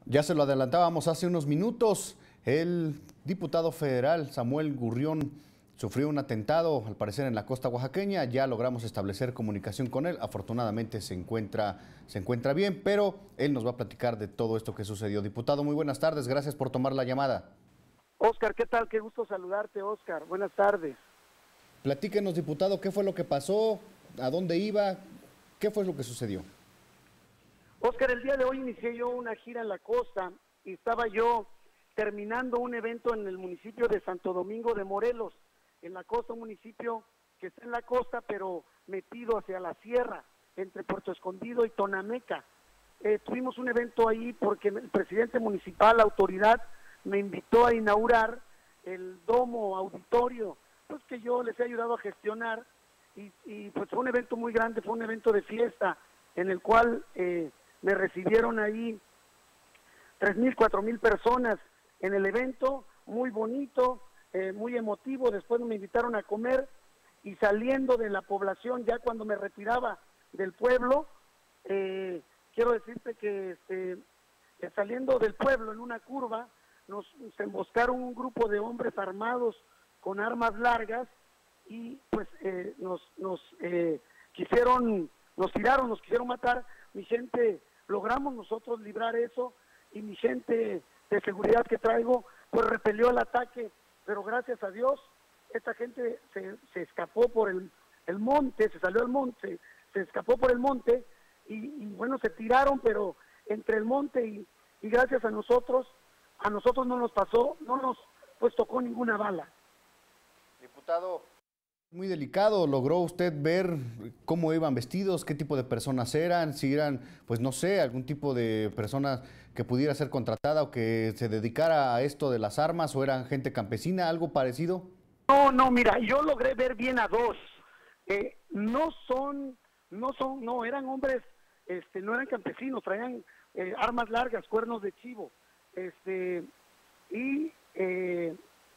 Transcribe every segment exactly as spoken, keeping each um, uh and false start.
Ya se lo adelantábamos hace unos minutos, el diputado federal Samuel Gurrión sufrió un atentado, al parecer en la costa oaxaqueña. Ya logramos establecer comunicación con él, afortunadamente se encuentra, se encuentra bien, pero él nos va a platicar de todo esto que sucedió. Diputado, muy buenas tardes, gracias por tomar la llamada. Óscar, ¿qué tal? Qué gusto saludarte, Óscar. Buenas tardes. Platíquenos, diputado, ¿qué fue lo que pasó? ¿A dónde iba? ¿Qué fue lo que sucedió? Óscar, el día de hoy inicié yo una gira en la costa y estaba yo terminando un evento en el municipio de Santo Domingo de Morelos, en la costa, un municipio que está en la costa, pero metido hacia la sierra, entre Puerto Escondido y Tonameca. Eh, tuvimos un evento ahí porque el presidente municipal, la autoridad, me invitó a inaugurar el domo auditorio, pues que yo les he ayudado a gestionar, y, y pues fue un evento muy grande, fue un evento de fiesta, en el cual eh, me recibieron ahí tres mil, cuatro mil personas en el evento, muy bonito, eh, muy emotivo. Después me invitaron a comer y saliendo de la población, ya cuando me retiraba del pueblo, eh, quiero decirte que este, eh, saliendo del pueblo en una curva, nos se emboscaron un grupo de hombres armados con armas largas y pues eh, nos, nos eh, quisieron, nos tiraron, nos quisieron matar. Mi gente, logramos nosotros librar eso y mi gente de seguridad que traigo pues repelió el ataque, pero gracias a Dios esta gente se, se escapó por el, el monte, se salió al monte, se escapó por el monte y, y bueno, se tiraron, pero entre el monte y, y gracias a nosotros, a nosotros no nos pasó, no nos pues tocó ninguna bala. Diputado, muy delicado, ¿logró usted ver cómo iban vestidos, qué tipo de personas eran, si eran, pues no sé, algún tipo de persona que pudiera ser contratada o que se dedicara a esto de las armas, o eran gente campesina, algo parecido? No, no, mira, yo logré ver bien a dos, eh, no son, no son, no, eran hombres, este, no eran campesinos, traían eh, armas largas, cuernos de chivo, este, y, eh,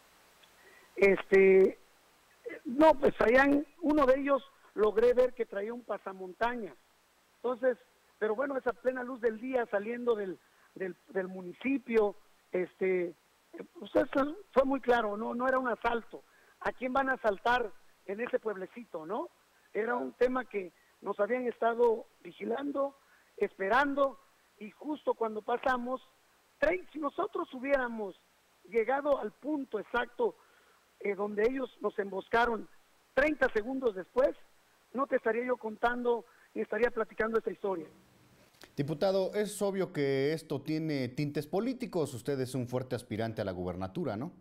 este, no, pues traían, uno de ellos logré ver que traía un pasamontañas. Entonces, pero bueno, esa plena luz del día saliendo del, del, del municipio, este, pues eso fue muy claro, no, no era un asalto. ¿A quién van a asaltar en ese pueblecito, no? Era un tema que nos habían estado vigilando, esperando, y justo cuando pasamos, si nosotros hubiéramos llegado al punto exacto Eh, donde ellos nos emboscaron treinta segundos después, no te estaría yo contando ni estaría platicando esta historia. Diputado, es obvio que esto tiene tintes políticos. Usted es un fuerte aspirante a la gubernatura, ¿no?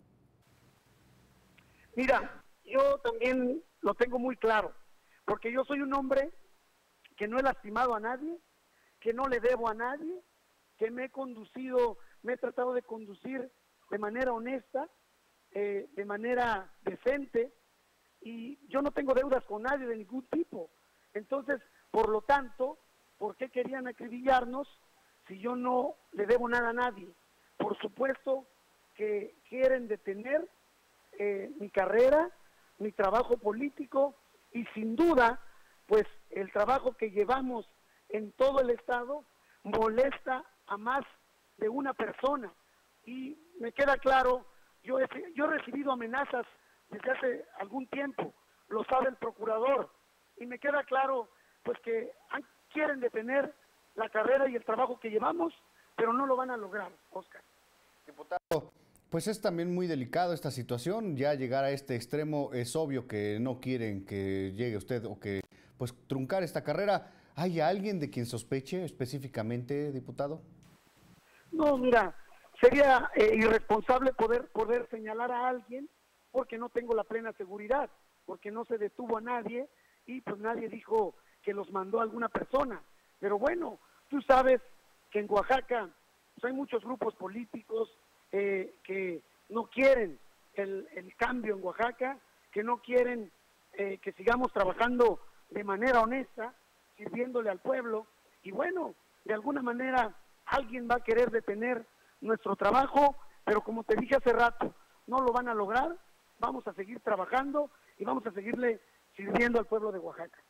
Mira, yo también lo tengo muy claro, porque yo soy un hombre que no he lastimado a nadie, que no le debo a nadie, que me he conducido, me he tratado de conducir de manera honesta, Eh, de manera decente, y yo no tengo deudas con nadie de ningún tipo. Entonces, por lo tanto, ¿por qué querían acribillarnos si yo no le debo nada a nadie? Por supuesto que quieren detener eh, mi carrera, mi trabajo político, y sin duda, pues el trabajo que llevamos en todo el estado molesta a más de una persona, y me queda claro. Yo he, yo he recibido amenazas desde hace algún tiempo, lo sabe el procurador, y me queda claro pues que han, quieren detener la carrera y el trabajo que llevamos, pero no lo van a lograr, Óscar. Diputado, pues es también muy delicado esta situación. Ya llegar a este extremo, es obvio que no quieren que llegue usted o que pues truncar esta carrera. ¿Hay alguien de quien sospeche específicamente, diputado? No, mira, sería eh, irresponsable poder, poder señalar a alguien porque no tengo la plena seguridad, porque no se detuvo a nadie y pues nadie dijo que los mandó a alguna persona. Pero bueno, tú sabes que en Oaxaca pues hay muchos grupos políticos eh, que no quieren el, el cambio en Oaxaca, que no quieren eh, que sigamos trabajando de manera honesta, sirviéndole al pueblo, y bueno, de alguna manera alguien va a querer detener nuestro trabajo, pero como te dije hace rato, no lo van a lograr. Vamos a seguir trabajando y vamos a seguirle sirviendo al pueblo de Oaxaca.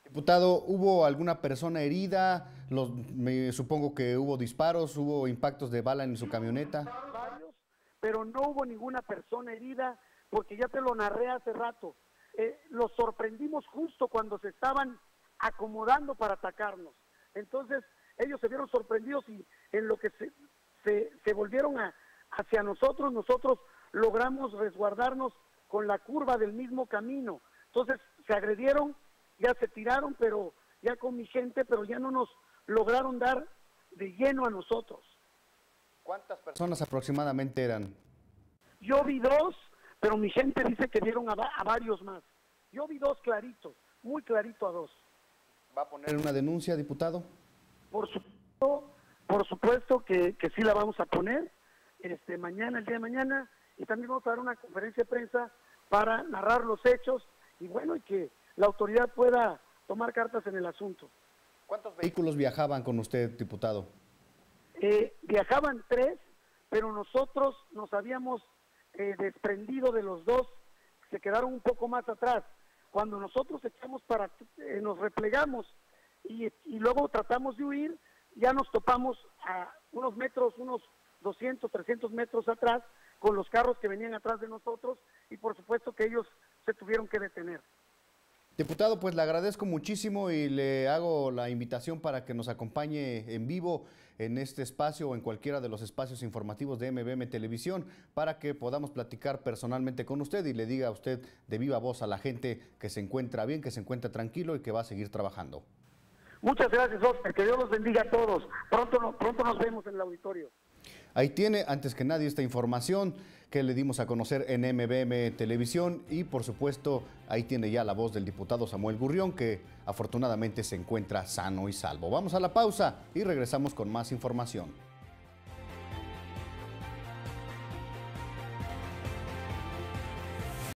Diputado, ¿hubo alguna persona herida? Los, me supongo que hubo disparos, hubo impactos de bala en su camioneta. Varios, pero no hubo ninguna persona herida, porque ya te lo narré hace rato. Eh, los sorprendimos justo cuando se estaban acomodando para atacarnos. Entonces, ellos se vieron sorprendidos y en lo que se, se, se volvieron a, hacia nosotros, nosotros logramos resguardarnos con la curva del mismo camino. Entonces, se agredieron, ya se tiraron, pero ya con mi gente, pero ya no nos lograron dar de lleno a nosotros. ¿Cuántas personas aproximadamente eran? Yo vi dos, pero mi gente dice que vieron a, a varios más. Yo vi dos claritos, muy clarito a dos. ¿Va a poner una denuncia, diputado? Por supuesto, por supuesto que, que sí la vamos a poner este, mañana, el día de mañana, y también vamos a dar una conferencia de prensa para narrar los hechos y bueno, y que la autoridad pueda tomar cartas en el asunto. ¿Cuántos vehículos viajaban con usted, diputado? Eh, viajaban tres, pero nosotros nos habíamos eh, desprendido de los dos, se quedaron un poco más atrás. Cuando nosotros echamos para, eh, nos replegamos y, y luego tratamos de huir, ya nos topamos a unos metros, unos doscientos, trescientos metros atrás, con los carros que venían atrás de nosotros y por supuesto que ellos se tuvieron que detener. Diputado, pues le agradezco muchísimo y le hago la invitación para que nos acompañe en vivo en este espacio o en cualquiera de los espacios informativos de M V M Televisión para que podamos platicar personalmente con usted y le diga a usted de viva voz a la gente que se encuentra bien, que se encuentra tranquilo y que va a seguir trabajando. Muchas gracias, Oscar, que Dios los bendiga a todos. Pronto, pronto nos vemos en el auditorio. Ahí tiene, antes que nadie, esta información que le dimos a conocer en M V M Televisión y, por supuesto, ahí tiene ya la voz del diputado Samuel Gurrión, que afortunadamente se encuentra sano y salvo. Vamos a la pausa y regresamos con más información.